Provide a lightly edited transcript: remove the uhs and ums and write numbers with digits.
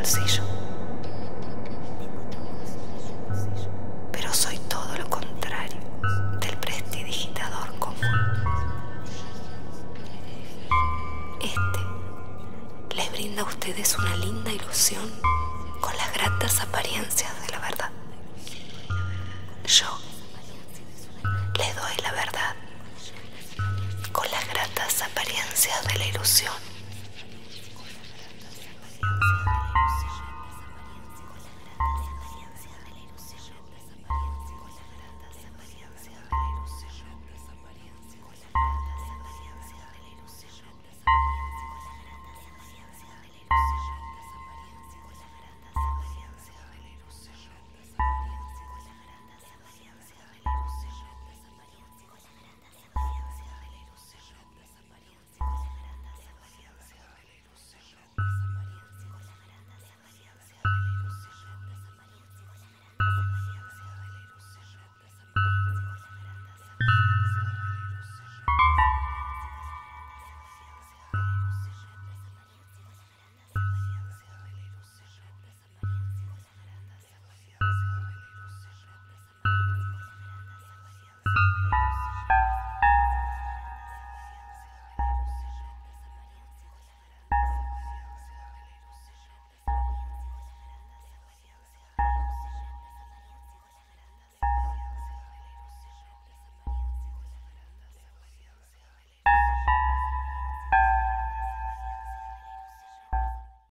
bolsillo. Pero soy todo lo contrario del prestidigitador común. Este les brinda a ustedes una linda ilusión con las gratas apariencias de la verdad. Yo les doy la verdad con las gratas apariencias de la ilusión.